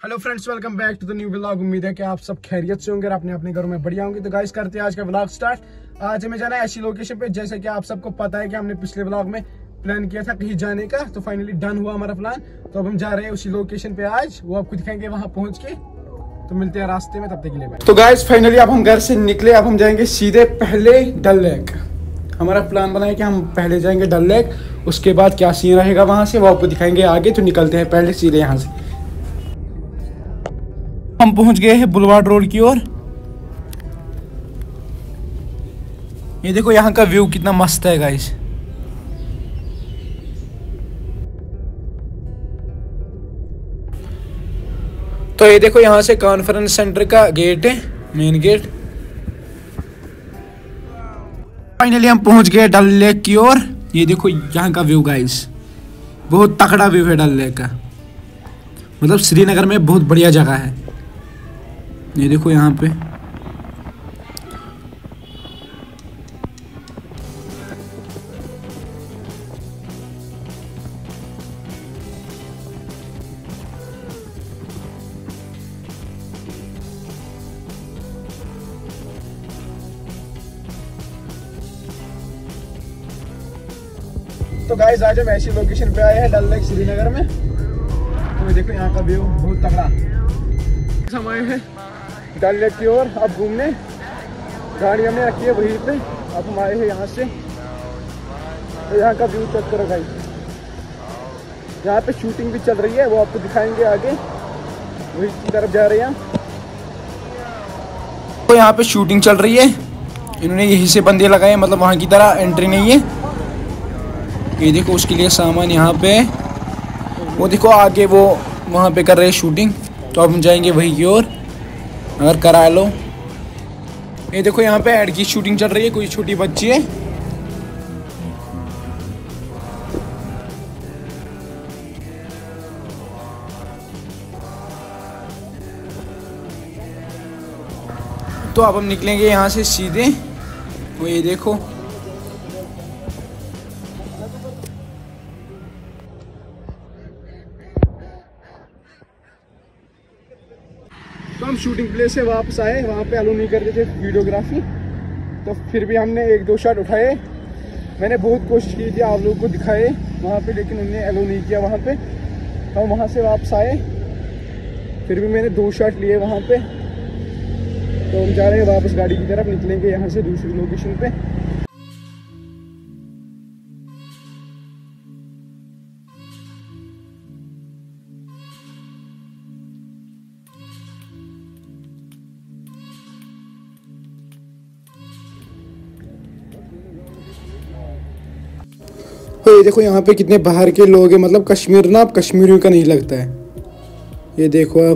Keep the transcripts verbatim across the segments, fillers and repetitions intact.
Hello friends, welcome back to the new vlog. उम्मीद है कि आप सब खैरियत से होंगे और अपने अपने घरों में बढ़िया होंगे। तो गाइस करते हैं आज का व्लॉग स्टार्ट। आज हमें जाना है ऐसी लोकेशन पे, जैसे कि आप सबको पता है कि हमने पिछले व्लॉग में प्लान किया था कहीं जाने का, तो फाइनली डन हुआ हमारा प्लान। तो अब हम जा रहे हैं उसी लोकेशन पे आज, वो आपको दिखाएंगे वहां पहुंच के। तो मिलते हैं रास्ते में, तब तक के लिए बाय। तो गाइस फाइनली अब हम घर से निकले, अब हम जाएंगे सीधे पहले डल लेक। हमारा प्लान बना है कि हम पहले जाएंगे डल लेक, उसके बाद क्या सीन रहेगा वहां से वो आपको दिखाएंगे आगे। तो निकलते हैं पहले सीधे यहाँ से। हम पहुंच गए हैं बुलवार्ड रोड की ओर। ये देखो यहाँ का व्यू कितना मस्त है गाइस। तो ये देखो यहाँ से कॉन्फ्रेंस सेंटर का गेट है, मेन गेट। फाइनली हम पहुंच गए डल लेक की ओर। ये देखो यहाँ का व्यू गाइस, बहुत तगड़ा व्यू है डल लेक का। मतलब श्रीनगर में बहुत बढ़िया जगह है। ये देखो यहाँ पे तो गाइस आज हम ऐसी लोकेशन पे आए हैं डल लेक श्रीनगर में। तो ये देखो यहाँ का व्यू बहुत तगड़ा। हम आए हैं डल लेक की ओर अब घूमने। गाड़ी हमने रखी है वहीं पे। अब हम आए हैं यहाँ से। तो यहाँ का व्यू चेक करो गाइस। यहाँ पे शूटिंग भी चल रही है, वो आपको दिखाएंगे आगे। वही की तरफ जा रहे हैं। तो यहाँ पे शूटिंग चल रही है, इन्होंने यहीं से बंदे लगाए, मतलब वहाँ की तरह एंट्री नहीं है। ये देखो उसके लिए सामान यहाँ पे। वो देखो आगे वो वहाँ पे कर रहे हैं शूटिंग। तो अब हम जाएंगे वहीं की ओर, अगर करा लो। ये देखो यहाँ पे ऐड की शूटिंग चल रही है, कोई छोटी बच्ची है। तो अब हम निकलेंगे यहाँ से सीधे। वो ये देखो तो हम शूटिंग प्लेस से वापस आए। वहाँ पे अलो नहीं करते थे वीडियोग्राफी, तो फिर भी हमने एक दो शॉट उठाए। मैंने बहुत कोशिश की थी आप लोगों को दिखाए वहाँ पे, लेकिन उन्होंने अलो नहीं किया वहाँ पे। हम वहाँ से वापस आए, फिर भी मैंने दो शॉट लिए वहाँ पे। तो हम जा रहे हैं वापस गाड़ी की तरफ, निकलेंगे यहाँ से दूसरी लोकेशन पे। तो ये देखो यहाँ पे कितने बाहर के लोग हैं। मतलब कश्मीर ना अब कश्मीरियों का नहीं लगता है। ये देखो आप,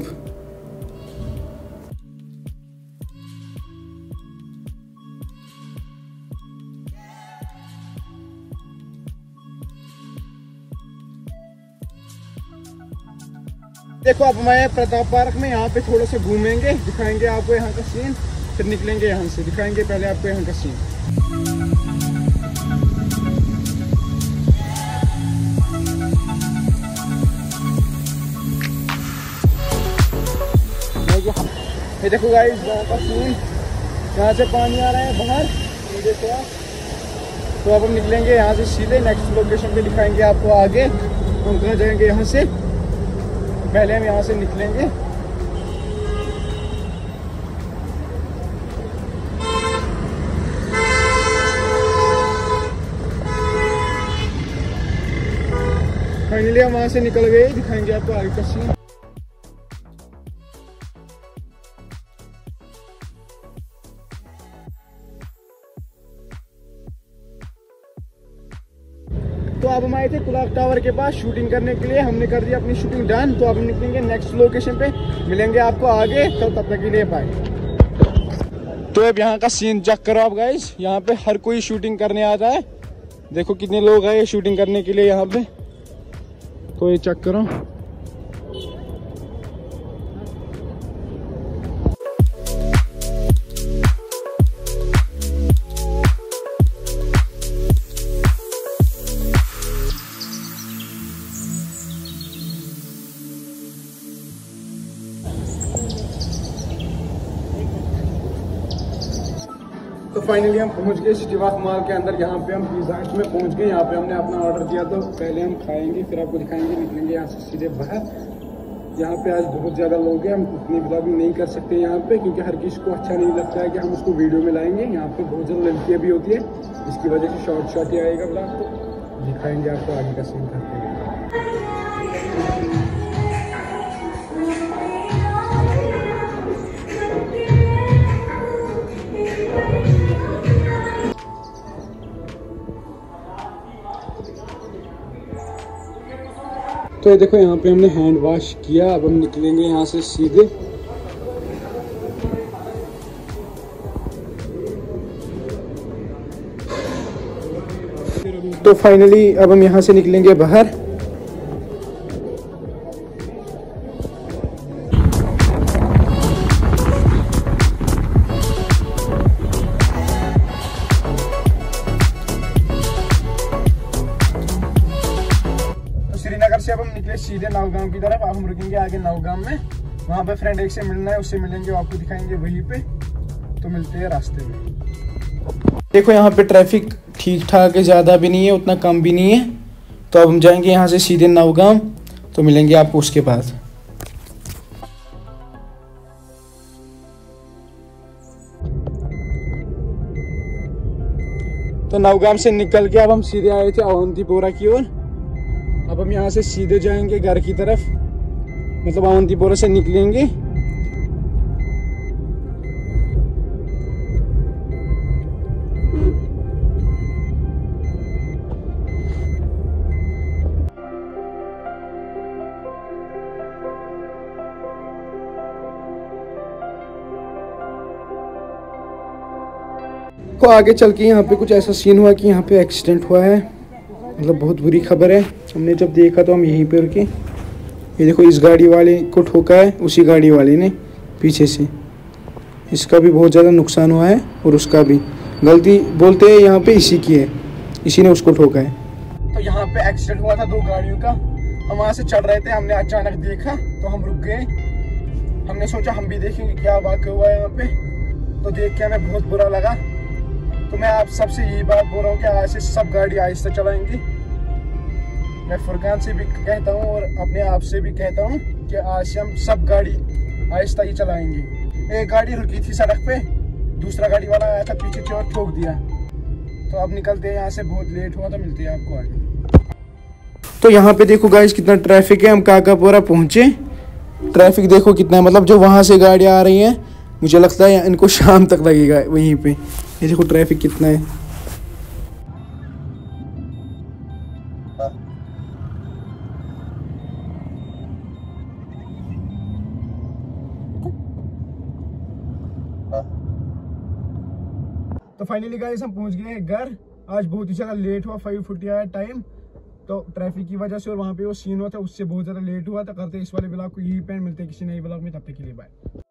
देखो अब मैं प्रताप पार्क में यहाँ पे थोड़ा सा घूमेंगे, दिखाएंगे आपको यहाँ का सीन, फिर निकलेंगे यहाँ से। दिखाएंगे पहले आपको यहाँ का सीन। ये देखो गाइस यहाँ का सीन, यहाँ से पानी आ रहा है बाहर, ये देखो आप। तो अब हम निकलेंगे यहाँ से सीधे नेक्स्ट लोकेशन पे, दिखाएंगे आपको आगे हम कहाँ जाएंगे। यहाँ से पहले हम यहाँ से निकलेंगे। फाइनली हम वहाँ से निकल गए, दिखाएंगे आपको आगे का सीन। तो अब हम आए थे क्लॉक टावर के पास शूटिंग करने के लिए। हमने कर दिया अपनी शूटिंग डन। तो अब हम निकलेंगे नेक्स्ट लोकेशन पे, मिलेंगे आपको आगे। तो तब तक के लिए बाय। तो अब यहाँ का सीन चेक करो आप गाइस। यहाँ पे हर कोई शूटिंग करने आता है। देखो कितने लोग आए शूटिंग करने के लिए यहाँ पे। तो ये चेक करो। तो फाइनली हम पहुंच गए सिटी वॉक मॉल के अंदर। यहाँ पे हम पिज़्ज़ा हट में पहुंच गए। यहाँ पे हमने अपना ऑर्डर दिया, तो पहले हम खाएंगे फिर आपको दिखाएंगे। निकलेंगे यहाँ से सीधे बाहर। यहाँ पे आज बहुत ज़्यादा लोग हैं, हम उतनी ब्लॉगिंग नहीं कर सकते यहाँ पे, क्योंकि हर किसी को अच्छा नहीं लगता है कि हम उसको वीडियो में लाएंगे। यहाँ पे बहुत ज़्यादा लड़कियाँ भी होती है, इसकी वजह से शॉर्ट शॉर्ट ही आएगा ब्लॉग, तो दिखाएंगे आपको आगे का सीन करते हुए। तो ये देखो यहाँ पे हमने हैंड वॉश किया। अब हम निकलेंगे यहाँ से सीधे। तो फाइनली अब हम यहाँ से निकलेंगे बाहर। श्रीनगर से अब हम निकले सीधे नौगांव की तरफ। अब हम रुकेंगे आगे नौगांव में, वहाँ पे फ्रेंड एक से मिलना है, उससे मिलेंगे, आपको दिखाएंगे वहीं पे। तो मिलते हैं रास्ते में। देखो यहाँ पे ट्रैफिक ठीक ठाक है, ज़्यादा भी नहीं है उतना कम भी नहीं है। तो अब हम जाएंगे यहाँ से सीधे नौगांव, तो मिलेंगे आपको उसके बाद। तो नौगांव से निकल के अब हम सीधे आए थे अवंतीपोरा की ओर। अब हम यहाँ से सीधे जाएंगे घर की तरफ, मतलब अवंतीपोरा से निकलेंगे। तो आगे चल के यहाँ पे कुछ ऐसा सीन हुआ कि यहाँ पे एक्सीडेंट हुआ है, मतलब बहुत बुरी खबर है। हमने जब देखा तो हम यहीं पे रुके। ये देखो इस गाड़ी वाले को ठोका है, उसी गाड़ी वाले ने पीछे से। इसका भी बहुत ज़्यादा नुकसान हुआ है और उसका भी। गलती बोलते हैं यहाँ पे इसी की है, इसी ने उसको ठोका है। तो यहाँ पे एक्सीडेंट हुआ था दो गाड़ियों का। हम वहाँ से चढ़ रहे थे, हमने अचानक देखा तो हम रुक गए। हमने सोचा हम भी देखेंगे क्या वाक़या हुआ है यहाँ पे। तो देख के हमें बहुत बुरा लगा। तो मैं आप सबसे यही बात बोल रहा हूँ कि आज से सब गाड़ी आहिस्ता चलाएंगी। मैं फुरकान से भी कहता हूँ और अपने आप से भी कहता हूँ कि आज से हम सब गाड़ी आहिस्ता ही चलाएंगे। एक गाड़ी रुकी थी सड़क पे, दूसरा गाड़ी वाला आया था पीछे से और ठोक दिया। तो अब निकलते हैं यहाँ से, बहुत लेट हुआ, तो मिलते हैं आपको आगे। तो यहाँ पे देखो गाइस कितना ट्रैफिक है। हम काकापोरा पहुँचे, ट्रैफिक देखो कितना है, मतलब जो वहाँ से गाड़ियाँ आ रही हैं, मुझे लगता है इनको शाम तक लगेगा वहीं पे। ये देखो ट्रैफिक कितना है। तो फाइनली गाइस हम पहुंच गए घर। आज बहुत ही ज़्यादा लेट हुआ, फाइव फोर्टी आया टाइम। तो ट्रैफिक की वजह से और वहाँ पे वो सीन हुआ था, उससे बहुत ज़्यादा लेट हुआ था। करते इस वाले ब्लॉग को यही पे, मिलते हैं किसी नए ब्लॉग में, तब तक के लिए बाय।